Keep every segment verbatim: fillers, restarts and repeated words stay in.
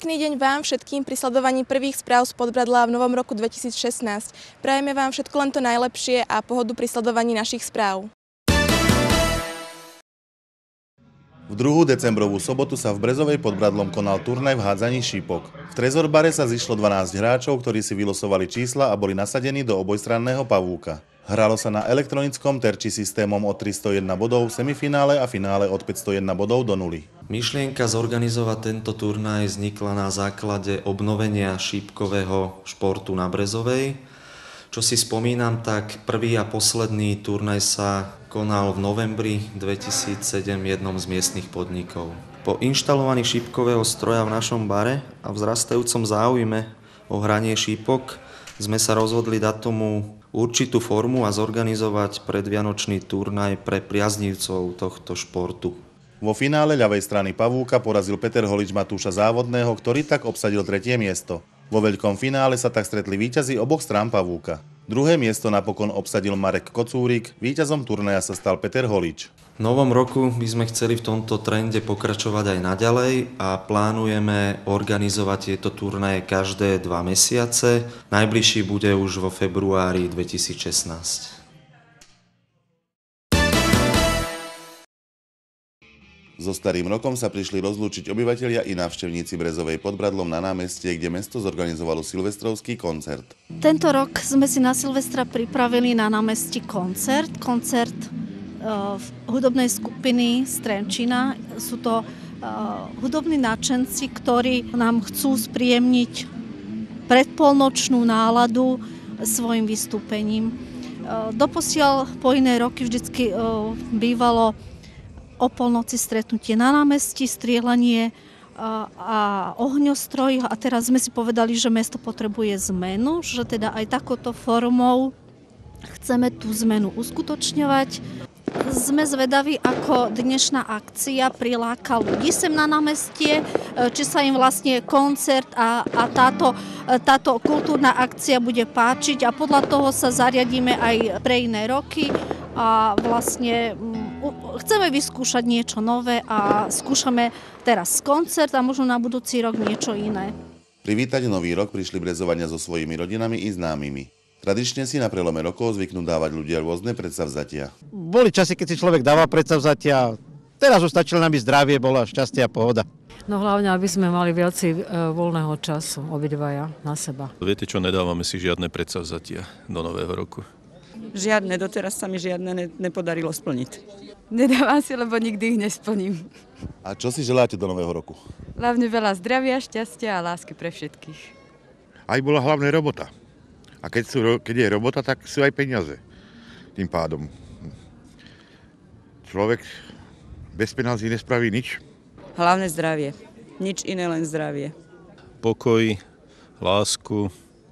Pekný deň vám všetkým pri sledovaní prvých správ z Podbradla v novom roku dvetisícšestnásť. Prajeme vám všetko len to najlepšie a pohodu pri sledovaní našich správ. V druhú decembrovú sobotu sa v Brezovej pod Bradlom konal turnaj v hádzaní šípok. V Trezorbare sa zišlo dvanásť hráčov, ktorí si vylosovali čísla a boli nasadení do obojstranného pavúka. Hralo sa na elektronickom terči systémom od tristojedna bodov v semifinále a finále od päťstojedna bodov do nuly. Myšlienka zorganizovať tento turnaj vznikla na základe obnovenia šípkového športu na Brezovej. Čo si spomínam, tak prvý a posledný turnaj sa konal v novembri dvetisícsedem v jednom z miestnych podnikov. Po inštalovaní šípkového stroja v našom bare a vzrastajúcom záujme o hranie šípok sme sa rozhodli dať tomu určitú formu a zorganizovať predvianočný turnaj pre priaznivcov tohto športu. Vo finále ľavej strany pavúka porazil Peter Holič Matúša Závodného, ktorý tak obsadil tretie miesto. Vo veľkom finále sa tak stretli víťazi oboch strán pavúka. Druhé miesto napokon obsadil Marek Kocúrik, víťazom turnaja sa stal Peter Holič. V novom roku by sme chceli v tomto trende pokračovať aj naďalej a plánujeme organizovať tieto turnaje každé dva mesiace. Najbližší bude už vo februári dvetisícšestnásť. So starým rokom sa prišli rozlúčiť obyvatelia i návštevníci Brezovej pod Bradlom na námestie, kde mesto zorganizovalo silvestrovský koncert. Tento rok sme si na Silvestra pripravili na námestí koncert. Koncert uh, hudobnej skupiny z Trenčína. Sú to uh, hudobní nadšenci, ktorí nám chcú spríjemniť predpolnočnú náladu svojim vystúpením. Uh, doposiaľ po iné roky vždycky uh, bývalo o polnoci stretnutie na námestí, strieľanie a, a ohňostroj. A teraz sme si povedali, že mesto potrebuje zmenu, že teda aj takouto formou chceme tú zmenu uskutočňovať. Sme zvedaví, ako dnešná akcia priláka ľudí sem na námestie, či sa im vlastne koncert a, a táto, táto kultúrna akcia bude páčiť a podľa toho sa zariadíme aj pre iné roky a vlastne chceme vyskúšať niečo nové a skúšame teraz koncert a možno na budúci rok niečo iné. Privítať nový rok prišli Brezovania so svojimi rodinami i známymi. Tradične si na prelome rokov zvyknú dávať ľudia rôzne predsavzatia. Boli časy, keď si človek dával predsavzatia, teraz už stačilo nám byť zdravie, bola šťastie a pohoda. No hlavne, aby sme mali viacej voľného času, obidvaja na seba. Viete čo, nedávame si žiadne predsavzatia do nového roku. Žiadne, doteraz sa mi žiadne ne, nepodarilo splniť. Nedávam si, lebo nikdy ich nesplním. A čo si želáte do nového roku? Hlavne veľa zdravia, šťastia a lásky pre všetkých. Aj bola hlavne robota. A keď, sú, keď je robota, tak sú aj peniaze. Tým pádom. Človek bez peniazí nespraví nič. Hlavne zdravie. Nič iné, len zdravie. Pokoj, lásku,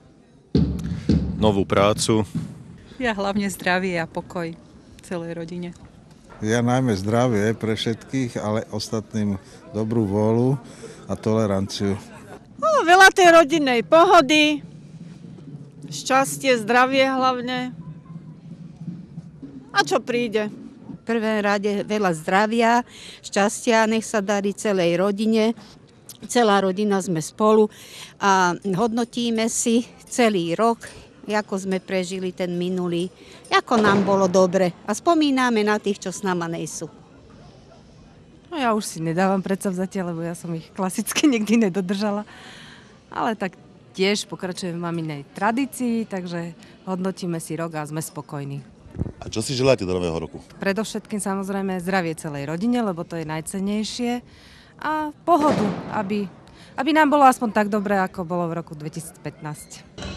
novú prácu. Ja hlavne zdravie a pokoj celej rodine. Ja najmä zdravie pre všetkých, ale ostatným dobrú vôľu a toleranciu. No, veľa tej rodinnej pohody, šťastie, zdravie hlavne. A čo príde? V prvom rade veľa zdravia, šťastia, nech sa darí celej rodine. Celá rodina sme spolu a hodnotíme si celý rok, ako sme prežili ten minulý, ako nám bolo dobre. A spomíname na tých, čo s nama nejsú. No ja už si nedávam predsavzatia, lebo ja som ich klasicky nikdy nedodržala. Ale tak tiež pokračujem v maminej tradícii, takže hodnotíme si rok a sme spokojní. A čo si želáte do nového roku? Predovšetkým samozrejme zdravie celej rodine, lebo to je najcennejšie. A pohodu, aby, aby nám bolo aspoň tak dobre, ako bolo v roku dvetisícpätnásť.